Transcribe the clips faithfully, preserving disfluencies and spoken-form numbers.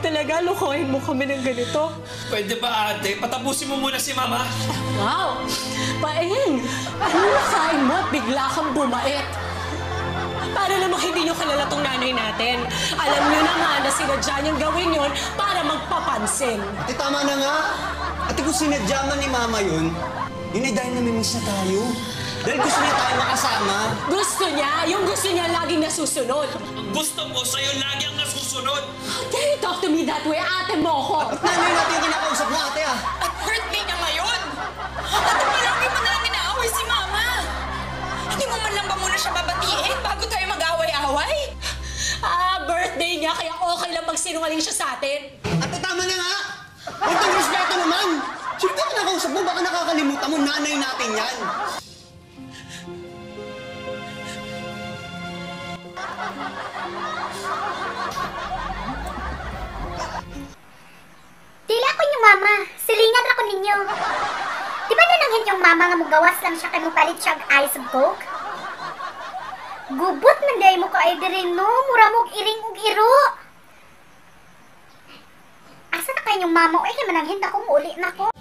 talaga lukohin mo kami ng ganito. Pwede ba, ate? Patapusin mo muna si Mama. Wow! Paeng! Ano nakain mo at bigla kang bumait? Para namang hindi nyo kilala tong nanay natin. Alam nyo na nga na sinadya niyang gawin yun para magpapansin. Ate, tama na nga. Ate, kung sinadya man ni Mama yun, yun ay dahil namimiss na tayo. Dahil gusto niya tayo makasama. Gusto niya? Yung gusto niya laging nasusunod. Ang gusto ko sa'yo lagi ang nasusunod. How dare you talk to me that way? Ate mo ko! At nanay natin yung kinakausap mo, ate ah. At birthday niya ngayon! At palagi mo namin naaway si Mama! Hindi mo man lang ba muna siya babatiin bago tayo mag-away-away? Ah, birthday niya, kaya okay lang magsinungaling siya sa atin. Ate, tama na nga. Huwag kang respeto naman. Sino ka kinakausap mo? Baka nakakalimutan mo, nanay natin yan. Dila ko yung mama. Silingan ako ninyo. Di ba nananghin yung mama nga mugawas lang siya kay mupalit siya ang ice of coke? Gubot man day mo ka ay dirin no. Mura mong iring ug iro. Asa na kayo yung mama? Ay, kaya mananghin na kong uli na ko.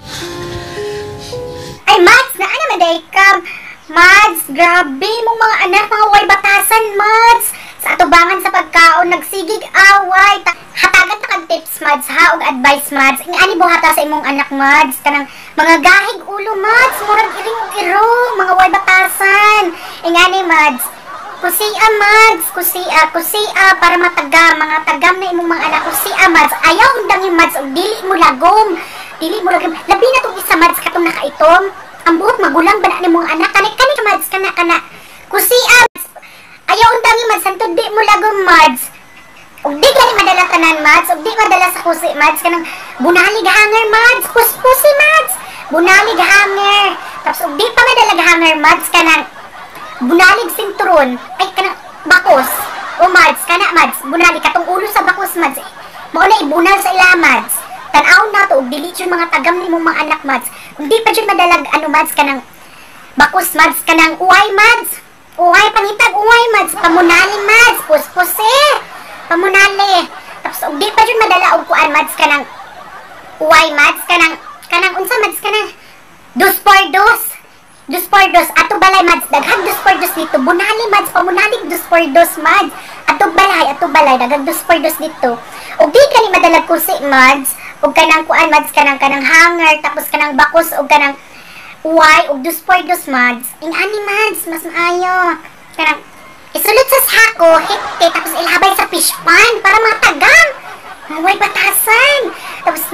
Ay, Mads! Na ano man day kam? Mads, grabe mong mga anak, mga way batasan, Mads! Sa atubangan sa pagkaon, nagsigig away. Hatagan na kang tips, Mads, ha? Og advice, Mads. Ang ani buhata sa imong anak, Mads. Kanang mga gahig ulo, Mads. Murag iring og iro, mga way batasan. Ang ani, Mads. Kusia, Mads. Kusia, kusia, para matagam. Mga tagam na imong mga anak. Kusia, Mads. Ayaw undang yung Mads, og dili mo lagom. Dili mo lagom. Labi na itong isa, Mads, katong nakaitom. Ang buhok magulang ba na ni mong anak? Kani, kani ka, Mads, kana, kana. Kusia, Mads. Ayaw undangi, Mads. Santo di mo lagom, Mads. Ug di gani madala tanan, Mads. Ug di madala sa kusi, Mads. Kanang bunalig hanger, Mads. Puspusi, Mads. Bunalig hanger. Tapos ug di pa madala hanger, Mads. Kanang bunalig sinturon. Ay, kanang bakos. O, Mads. Kana, Mads. Bunalig. Katong ulo sa bakos, Mads. Mao na ibunal sa ila, Mads. Tanaw na to. Ug dili yun mga tagam ni mong mga anak, Mads. Ug di pa yun madalag, ano, Mads. Kanang bakos, Mads. Kanang uway, Mads. Uway, pangitag, uway, Mads. Pamunali, Mads. Puspusi. Pamunali. Tapos, og di pa dyan madala og kuan, Mads, kanang uway, Mads, kanang, kanang, unsa, Mads, kanang, dos por dos. Dos por dos. Ato balay, Mads. Daghag dos por dos dito. Bunali, Mads. Pamunalig dos por dos, Mads. Ato balay, ato balay. Daghag dos por dos dito. Og di ka ni madalag kusi, Mads. Og kanang kuan, Mads, kanang, kanang hanger. Tapos, kanang bakos, og kanang uway, og dos por dos, Mads. Ing ani, Mads. Mas maayo. Kanang, isulot sa sako, hekte, tapos ilhabay sa fish pan para matagam. Huwag batasan. Tapos,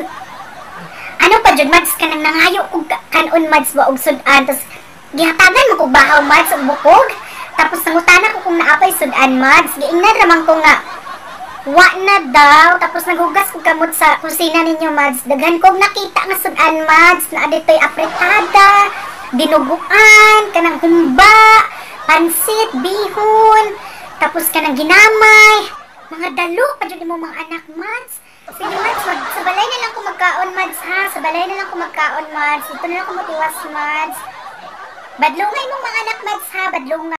ano pa dyan, Mads, kanang nangayo og kanon, Mads, ba, og sudan. Tapos, gihatagan mo kong bahaw, Mads, og bukog. Tapos, nangutana ko kung naapay sudan, Mads. Giingnan naman ko nga, wa na daw. Tapos, naghugas ko kamot sa kusina ninyo, Mads. Daghan kong nakita nga sudan, Mads, na adito'y apretada, dinuguan, kanang humba, pansit, bihon, tapos ka ng ginamay. Mga dalo pa dyan mo mga anak, Mads. Sige, Mads, mag, sa balay na lang ko magkaon, Mads, ha? Sa balay na lang ko magkaon, Mads. Ito na lang ko matiwas, Mads. Badlungay mo mga anak, Mads, ha? Badlungay.